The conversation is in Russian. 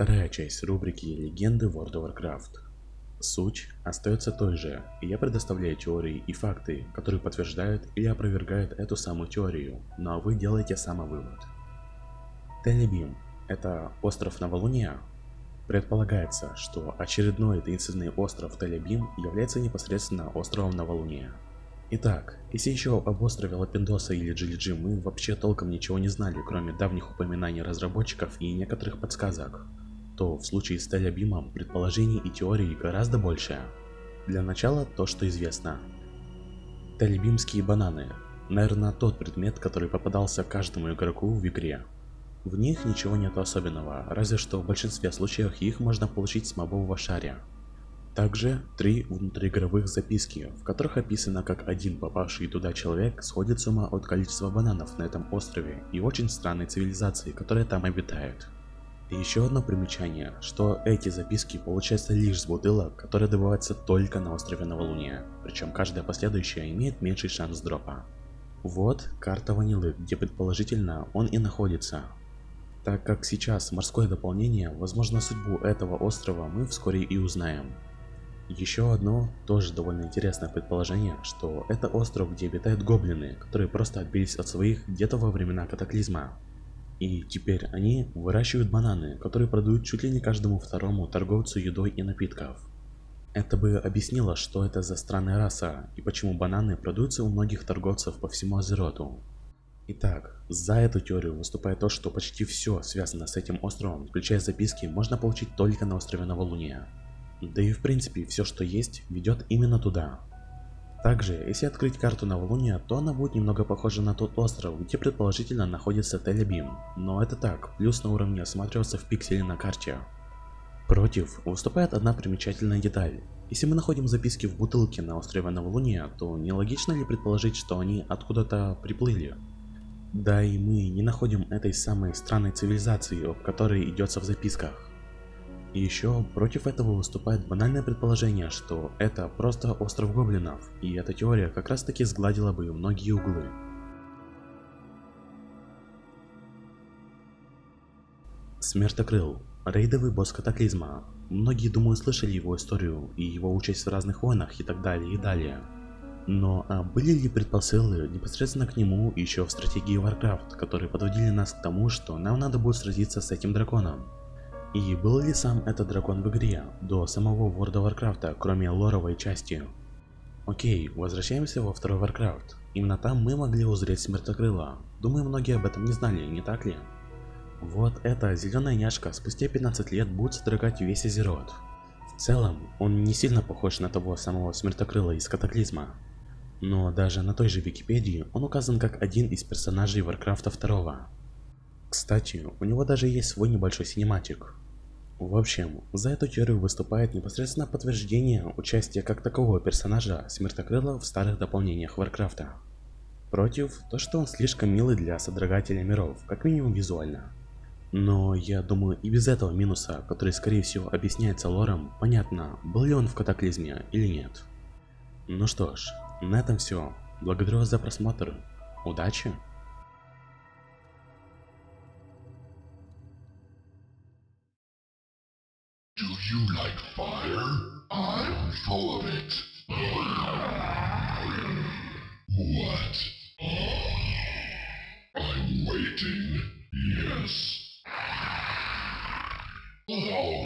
Вторая часть рубрики «Легенды World of Warcraft». Суть остается той же, и я предоставляю теории и факты, которые подтверждают или опровергают эту самую теорию, но вы делаете самовывод. Телебим – это остров Новолуния? Предполагается, что очередной таинственный остров Телебим является непосредственно островом Новолуния. Итак, если еще об острове Лапиндоса или Джилиджи мы вообще толком ничего не знали, кроме давних упоминаний разработчиков и некоторых подсказок, то в случае с Телебимом предположений и теорий гораздо больше. Для начала то, что известно. Телебимские бананы – наверное, тот предмет, который попадался каждому игроку в игре. В них ничего нет особенного, разве что в большинстве случаев их можно получить с мобового шаря. Также 3 внутриигровых записки, в которых описано, как один попавший туда человек сходит с ума от количества бананов на этом острове и очень странной цивилизации, которая там обитает. И еще одно примечание, что эти записки получаются лишь с бутылок, которые добываются только на острове Новолуния, причем каждая последующая имеет меньший шанс дропа. Вот карта Ванилы, где предположительно он и находится. Так как сейчас морское дополнение, возможно, судьбу этого острова мы вскоре и узнаем. Еще одно, тоже довольно интересное предположение, что это остров, где обитают гоблины, которые просто отбились от своих где-то во времена катаклизма. И теперь они выращивают бананы, которые продают чуть ли не каждому второму торговцу едой и напитков. Это бы объяснило, что это за странная раса и почему бананы продаются у многих торговцев по всему Азероту. Итак, за эту теорию выступает то, что почти все связано с этим островом, включая записки, можно получить только на острове Новолуния. Да и в принципе все, что есть, ведет именно туда. Также, если открыть карту Новолуния, то она будет немного похожа на тот остров, где предположительно находится Телебим, но это так, плюс на уровне осматриваться в пикселе на карте. Против выступает одна примечательная деталь. Если мы находим записки в бутылке на острове Новолуния, то нелогично ли предположить, что они откуда-то приплыли? Да и мы не находим этой самой странной цивилизации, об которой идется в записках. И еще против этого выступает банальное предположение, что это просто остров гоблинов, и эта теория как раз таки сгладила бы многие углы. Смертокрыл. Рейдовый босс катаклизма. Многие, думаю, слышали его историю и его участь в разных войнах и так далее и далее. Но были ли предпосылы непосредственно к нему еще в стратегии Warcraft, которые подводили нас к тому, что нам надо будет сразиться с этим драконом? И был ли сам этот дракон в игре, до самого World of Warcraft, кроме лоровой части? Окей, возвращаемся во второй Warcraft. Именно там мы могли узреть Смертокрыла. Думаю, многие об этом не знали, не так ли? Вот эта зеленая няшка спустя 15 лет будет содрогать весь Азерот. В целом, он не сильно похож на того самого Смертокрыла из Катаклизма. Но даже на той же Википедии он указан как один из персонажей Warcraft 2. Кстати, у него даже есть свой небольшой синематик. В общем, за эту теорию выступает непосредственно подтверждение участия как такового персонажа Смертокрыла в старых дополнениях Warcraft. Против то, что он слишком милый для содрогателя миров, как минимум визуально. Но я думаю, и без этого минуса, который скорее всего объясняется лором, понятно, был ли он в Катаклизме или нет. Ну что ж, на этом все. Благодарю вас за просмотр. Удачи! Do you like fire? I'm full of it. What? I'm waiting. Yes. Oh.